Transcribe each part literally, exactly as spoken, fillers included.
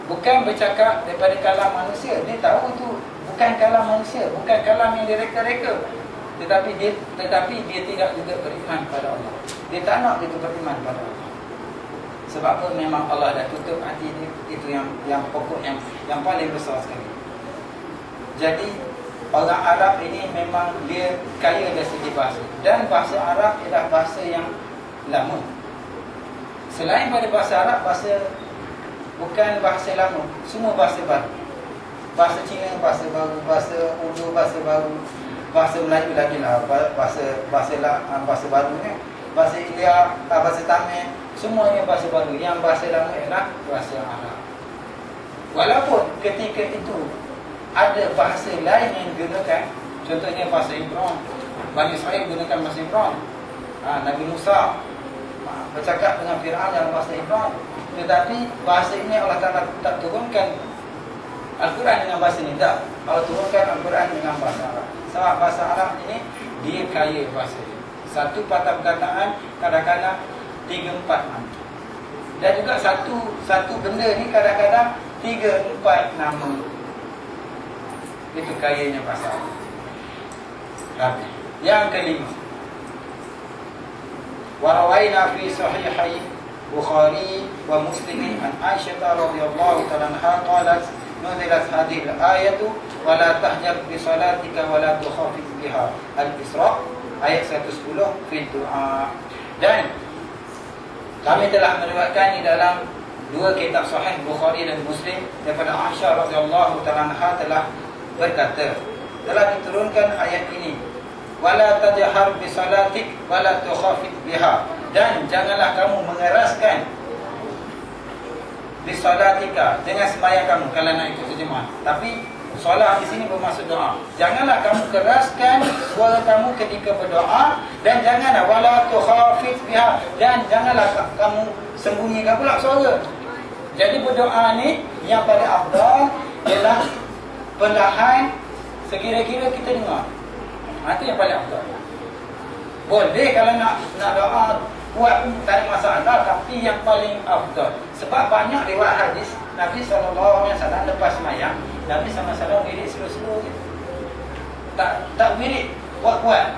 Bukan bercakap daripada kalam manusia. Dia tahu itu bukan kalam manusia, bukan kalam yang direka-reka. Tetapi dia tetapi dia tidak juga beriman pada Allah. Dia tak nak itu beriman pada Allah. Sebab apa? Memang Allah dah tutup hati dia. Itu yang yang pokok, yang yang paling besar sekali. Jadi orang Arab ini memang dia kaya dari segi bahasa. Dan bahasa Arab ialah bahasa yang lama. Selain pada bahasa Arab, bahasa bukan bahasa lama, semua bahasa baru. Bahasa Cina bahasa baru, bahasa Urdu bahasa baru, bahasa Melayu lagi lah, bahasa bahasa bahasa baru ni. Bahasa India, bahasa Tamil, semuanya bahasa baru. Yang bahasa lama ialah bahasa Arab. Walaupun ketika itu ada bahasa lain yang digunakan, contohnya bahasa Ibrani. Bani Israel gunakan bahasa Ibrani. Ha, Nabi Musa bercakap dengan Fir'aun dalam bahasa Ibrani. Tetapi bahasa ini Allah Ta'ala tak turunkan Al-Quran dengan bahasa ini. Tak. Allah turunkan Al-Quran dengan bahasa Arab. Sebab bahasa Arab ini dia kaya bahasa ini. Satu patah perkataan kadang-kadang tiga empat nama. Dan juga satu satu benda ni kadang-kadang tiga empat nama. Itu kayanya bahasa Arab. Habis. Yang kelima, warawaina fi sahihai Bukhari wa Muslim an Aisyah radhiyallahu ta'ala anha qalat nuzilat hadhihi al-ayatu wa la tahjab bi salatika wa la tukhafit biha. Al-Isra ayat seratus sepuluh fi du'a. Dan kami telah meriwayatkan di dalam dua kitab sahih Bukhari dan Muslim daripada Aisyah radhiyallahu ta'ala anha telah berkata, telah diturunkan ayat ini, wala tajhar bi salatik wala tukhafit biha. Dan janganlah kamu mengeraskan di salatika, dengan sembahyang kamu, kalau nak ikut terjemah. Tapi solat di sini bermaksud doa. Janganlah kamu keraskan suara kamu ketika berdoa, dan janganlah wala tukhafit biha, dan janganlah kamu sembunyikan pula suara. Jadi berdoa ni yang pada afdal ialah perlahan, sekira-kira kita dengar. Itu yang paling afdal. Boleh kalau nak nak doa kuat tak ada masalah, tapi yang paling afdal. Sebab banyak riwayat hadis Nabi sallallahu alaihi wasallam lepas sembahyang, Nabi sallallahu alaihi wasallam wirid slow-slow je. Tak tak wirid kuat-kuat.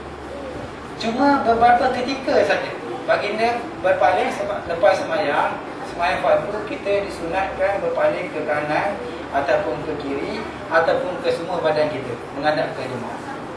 Cuma beberapa ketika saja baginda berpaling sebab lepas sembahyang, sembahyang fardu kita disunatkan berpaling ke kanan ataupun ke kiri ataupun ke semua badan kita menghadap ke jemaah.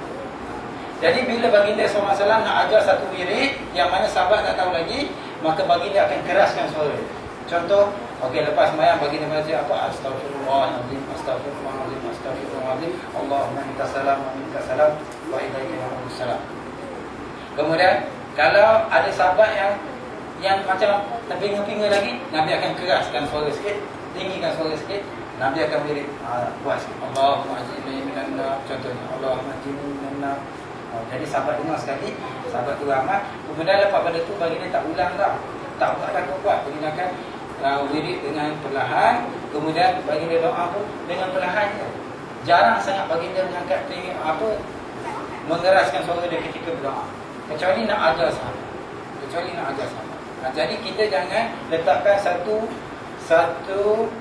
Jadi bila baginda sallallahu alaihi wasallam nak ajar satu wirid yang mana sahabat tak tahu lagi, maka baginda akan keraskan suara. Contoh, okey, lepas sembahyang baginda baca apa? Astaghfirullahaladzim, astaghfirullahaladzim, astaghfirullahaladzim, Allahumma minka salam wa minka salam wa ilaika salam. Kemudian kalau ada sahabat yang yang macam terpinga-pinga lagi, Nabi akan keraskan suara sikit, tinggikan suara sikit. Nabi akan wirid buat sikit, Allahumma ajirni minan nar, contohnya Allahumma ajirni minan nar. Oh, jadi sahabat dengar sekali, sahabat tu ramai. Kemudian lepas pada tu baginda tak ulang dah, tak buat dah kuat. Baginda akan uh, wirid dengan perlahan. Kemudian baginda doa pun dengan perlahan je. Jarang sangat baginda mengangkat tinggi, apa, mengeraskan suara dia ketika berdoa. Kecuali nak ajar sahabat. Kecuali nak ajar sahabat. Nah, jadi kita jangan letakkan satu satu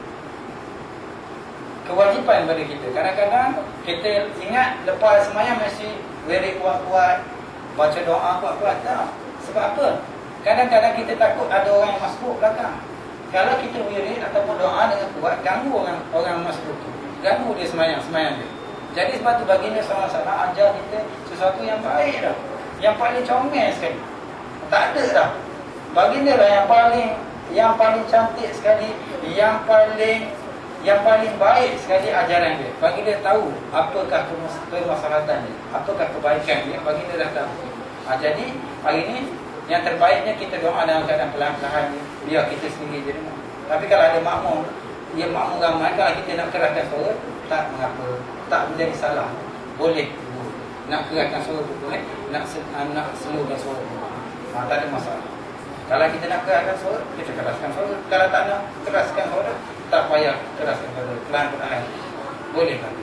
kewajipan pada kita. Kadang-kadang kita ingat lepas sembahyang mesti wirid kuat-kuat, baca doa kuat-kuat. Tak. Sebab apa? Kadang-kadang kita takut ada orang yang masbuk belakang. Kalau kita wirid ataupun doa dengan kuat, ganggu orang orang masbuk tu. Ganggu dia sembahyang-sembahyang dia. Jadi sebab tu baginda sallallahu alaihi wasallam ajar kita sesuatu yang baik dah. Yang paling comel sekali. Tak ada dah. Baginda lah yang paling yang paling cantik sekali, yang paling yang paling baik sekali ajaran dia. Baginda tahu apakah kemaslahatan dia, apakah kebaikan dia, baginda dah tahu. Ha, jadi hari ini yang terbaiknya kita doa dalam keadaan perlahan-lahan, biar kita sendiri je dengar. Tapi kalau ada makmum, dia makmum ramai, kalau kita nak keraskan suara, tak mengapa, tak menjadi salah. Boleh nak keraskan suara tu boleh, nak nak slowkan suara tu. Ha, tak ada masalah. Kalau kita nak keraskan suara, kita keraskan suara. Kalau tak nak keraskan suara, tak payah keraskan suara, pelan-pelan. Boleh kan?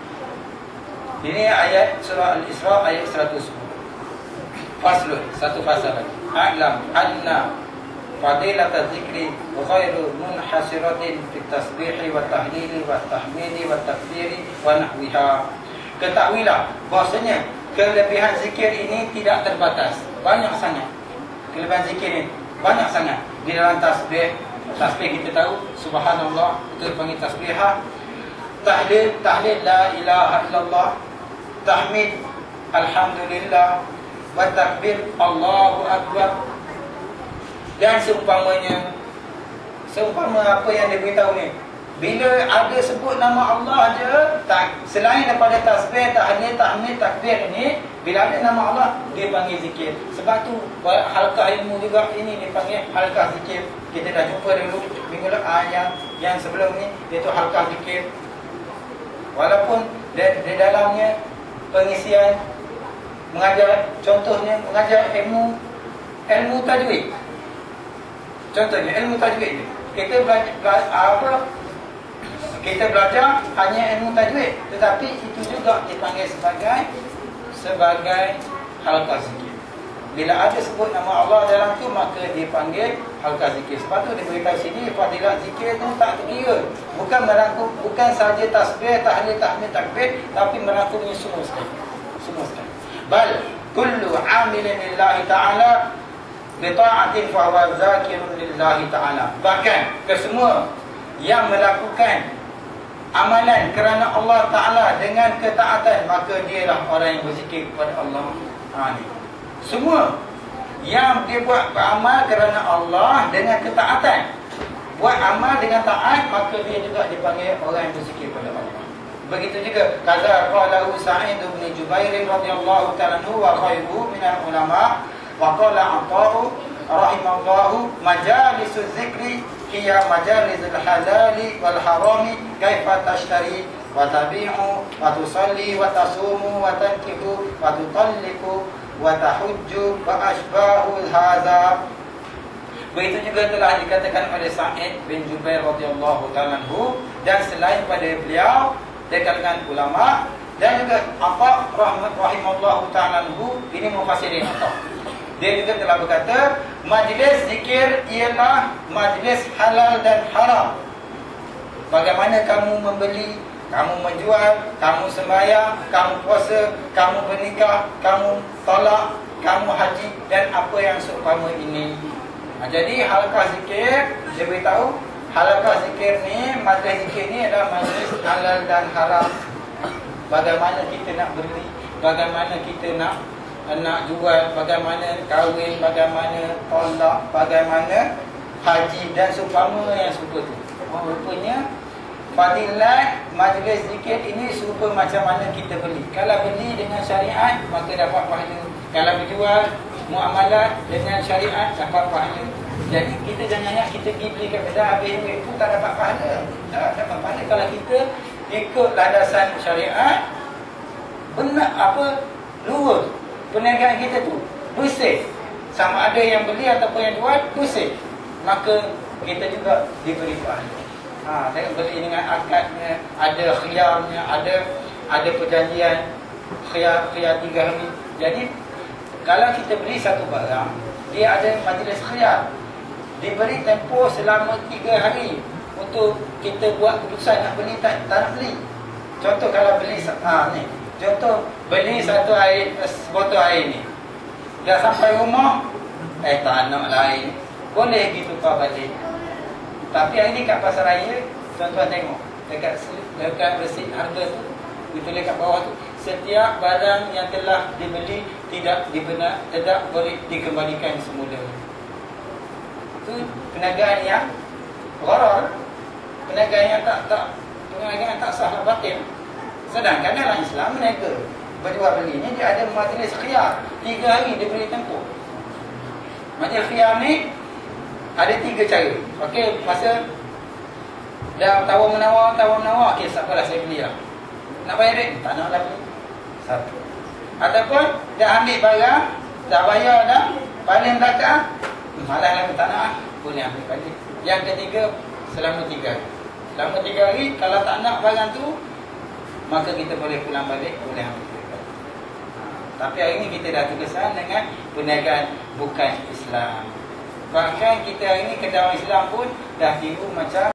Ini ayat surah Al-Isra ayat seratus sepuluh. Faslun, satu fasal lagi. A'lam anna fadilat az-zikri ghairu munhasiratin fit tasbihi wa tahlili wa tahmidi wa takbiri wa nahwiha. Ketahuilah bahasanya kelebihan zikir ini tidak terbatas, banyak sangat. Kelebihan zikir ini banyak sangat. Di dalam tasbih, tasbih kita tahu subhanallah, itu dipanggil tasbihah. Tahlil, tahlil la ilaha illallah. Tahmid alhamdulillah. Wa takbir Allahu akbar. Dan seumpamanya, seumpama apa yang dia beritahu ni, bila ada sebut nama Allah je, tak, selain daripada tasbih, tahlil, tahmid, takbir ni, bila ada nama Allah, dia panggil zikir. Sebab tu halqah ilmu juga ini dipanggil halqah zikir. Kita dah jumpa dulu minggu lepas yang yang sebelum ni, iaitu halqah zikir. Walaupun di, di dalamnya pengisian mengajar, contohnya mengajar ilmu ilmu tajwid. Contohnya ilmu tajwid. Kita belajar, belajar apa? Kita belajar hanya ilmu tajwid, tetapi itu juga dipanggil sebagai sebagai halqah zikir. Bila ada sebut nama Allah dalam tu, maka dipanggil halqah zikir. Sebab tu dia beritahu sini, fadilat zikir tu tak terkira. Bukan merangkum, bukan saja tasbih, tahlil, tahmid, takbir, tapi merangkumnya semua sekali. Semua sekali. Bal kullu amilin lillahi ta'ala bita'atin fa huwa zakirun lillahi ta'ala. Bahkan kesemua yang melakukan amalan kerana Allah Ta'ala dengan ketaatan, maka dialah orang yang berzikir kepada Allah. Ha, ni. Semua yang dia buat beramal kerana Allah dengan ketaatan, buat amal dengan taat, maka dia juga dipanggil orang yang berzikir kepada Allah. Begitu juga kata qalahu Sa'id bin Jubair radhiyallahu ta'ala anhu wa khairu minal ulama wa qala Ata'u rahimallahu majalisuz zikri hiya majalizul halali wal harami kaifa tashtari wa tabi'u wa tusalli wa tasumu wa tankihu wa tutalliqu wa tahujju wa ashbahu hadza. Begitu juga telah dikatakan oleh Sa'id bin Jubair radhiyallahu ta'ala anhu, dan selain pada beliau dari kalangan ulama, dan juga Atha rahimallahu ta'ala anhu, ini mufassirin Atha. Dia juga telah berkata, majlis zikir ialah majlis halal dan haram. Bagaimana kamu membeli, kamu menjual, kamu sembahyang, kamu puasa, kamu bernikah, kamu talak, kamu haji, dan apa yang seumpama ini. Ha, jadi halaqah zikir, dia beritahu halaqah zikir ni, majlis zikir ni adalah majlis halal dan haram. Bagaimana kita nak beli, bagaimana kita nak nak jual, bagaimana kahwin, bagaimana talak, bagaimana haji dan seumpama yang serupa tu. Oh, rupanya fadilat majlis zikir ini serupa macam mana kita beli. Kalau beli dengan syariat, maka dapat pahala. Kalau berjual muamalat dengan syariat, dapat pahala. Jadi kita jangan ingat kita pergi beli kat kedai habis duit pun tak dapat pahala. Tak dapat pahala kalau kita ikut landasan syariat, benar apa lurus perniagaan kita tu bersih, sama ada yang beli ataupun yang jual bersih, maka kita juga diberi pahala. Ha, dengan beli dengan akadnya, ada khiyarnya, ada ada perjanjian khiyar khiyar tiga hari. Jadi kalau kita beli satu barang, dia ada majlis khiyar, diberi tempoh selama tiga hari untuk kita buat keputusan nak beli tak, tak nak beli. Contoh kalau beli ha, ni, contoh beli satu air, botol air ni, dah sampai rumah, eh tak nak lain, boleh pergi tukar balik. Tapi hari ni kat pasar raya, tuan-tuan tengok dekat dekat resit harga tu, ditulis kat bawah tu, setiap barang yang telah dibeli tidak dibenar, tidak boleh dikembalikan semula. Itu perniagaan yang gharar, perniagaan yang tak tak perniagaan yang tak sah, batil. Sedangkan dalam Islam mereka berjual beli ni dia ada majlis khiyar, tiga hari dia beri tempoh. Majlis khiyar ni ada tiga cara. Okey, masa dah tawar menawar, tawar menawar, okey, tak apalah saya beli lah. Nak bayar duit? Tak nak lah beli. Satu. Ataupun dah ambil barang, dah bayar dah, paling belakang, malah lah tak nak, boleh ambil balik. Yang ketiga, selama tiga hari. Selama tiga hari, kalau tak nak barang tu, maka kita boleh pulang balik, boleh ambil balik. Tapi hari ini kita dah terkesan dengan perniagaan bukan Islam. Bahkan kita hari ni kedai Islam pun dah tiru macam